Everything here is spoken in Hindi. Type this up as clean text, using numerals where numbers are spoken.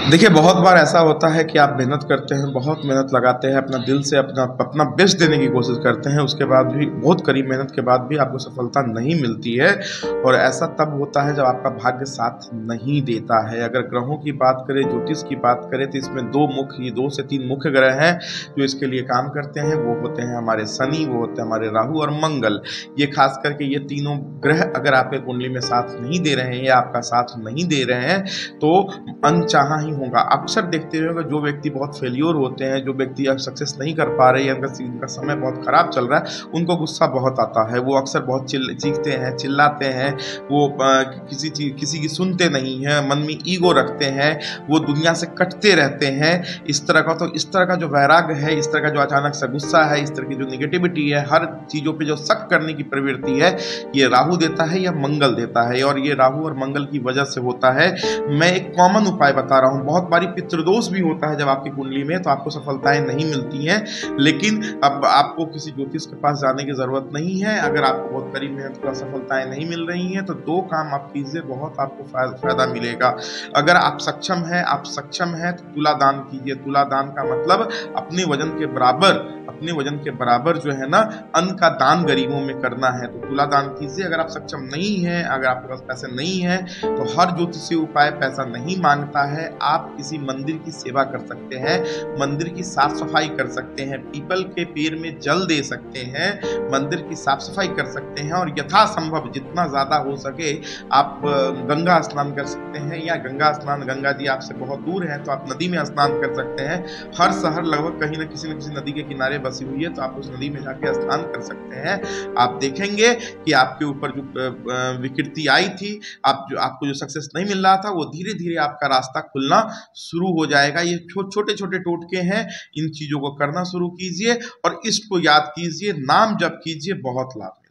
देखिए, बहुत बार ऐसा होता है कि आप मेहनत करते हैं, बहुत मेहनत लगाते हैं, अपना दिल से अपना अपना बेस्ट देने की कोशिश करते हैं, उसके बाद भी बहुत कड़ी मेहनत के बाद भी आपको सफलता नहीं मिलती है और ऐसा तब होता है जब आपका भाग्य साथ नहीं देता है। अगर ग्रहों की बात करें, ज्योतिष की बात करें तो इसमें 2 से 3 मुख्य ग्रह हैं जो इसके लिए काम करते हैं। वो होते हैं हमारे शनि, वो होते हैं हमारे राहु और मंगल। ये खास करके ये तीनों ग्रह अगर आपके कुंडली में साथ नहीं दे रहे हैं या आपका साथ नहीं दे रहे हैं तो अनचाहा ही होगा। अक्सर देखते हुए जो व्यक्ति बहुत फेल्योर होते हैं, जो व्यक्ति अब सक्सेस नहीं कर पा रहे हैं, उनका समय बहुत खराब चल रहा है, उनको गुस्सा बहुत आता है। वो अक्सर बहुत चीखते हैं, चिल्लाते हैं, वो किसी की सुनते नहीं हैं, मन में ईगो रखते हैं, वो दुनिया से कटते रहते हैं। इस तरह का जो वैराग्य है, इस तरह का जो अचानक सा गुस्सा है, इस तरह की जो निगेटिविटी है, हर चीज़ों पे जो शक करने की प्रवृत्ति है, ये राहु देता है या मंगल देता है और ये राहु और मंगल की वजह से होता है। मैं एक कॉमन उपाय बता रहा हूँ। बहुत बारी पितृदोष भी होता है जब आपकी कुंडली में, तो आपको सफलताएं नहीं मिलती हैं, लेकिन अब आपको किसी ज्योतिष के पास जाने की जरूरत नहीं है। अगर आपको बहुत कड़ी मेहनत का सफलताएं नहीं मिल रही हैं तो 2 काम आप कीजिए, बहुत आपको फायदा मिलेगा। अगर आप सक्षम हैं तो तुला दान कीजिए। तुला दान का मतलब अपने वजन के बराबर जो है ना अन्न का दान गरीबों में करना है, तो तुला दान कीजिए। अगर आप सक्षम नहीं हैं, अगर आपके पास पैसे नहीं हैं, तो हर ज्योतिषीय उपाय पैसा नहीं मांगता है। आप किसी मंदिर की सेवा कर सकते हैं, मंदिर की साफ सफाई कर सकते हैं, पीपल के पेड़ में जल दे सकते हैं, मंदिर की साफ सफाई कर सकते हैं और यथासंभव जितना ज्यादा हो सके आप गंगा स्नान कर सकते हैं। या गंगा जी आपसे बहुत दूर है तो आप नदी में स्नान कर सकते हैं। हर शहर लगभग कहीं न किसी नदी के किनारे बसी हुई है, तो आप उस नदी में जाके स्नान कर सकते हैं। आप देखेंगे कि आपके ऊपर जो विकृति आई थी, आपको जो सक्सेस नहीं मिल रहा था, वो धीरे धीरे आपका रास्ता खुलना शुरू हो जाएगा। ये छोटे छोटे टोटके हैं, इन चीजों को करना शुरू कीजिए और इसको याद कीजिए, नाम जप कीजिए, बहुत लाभ।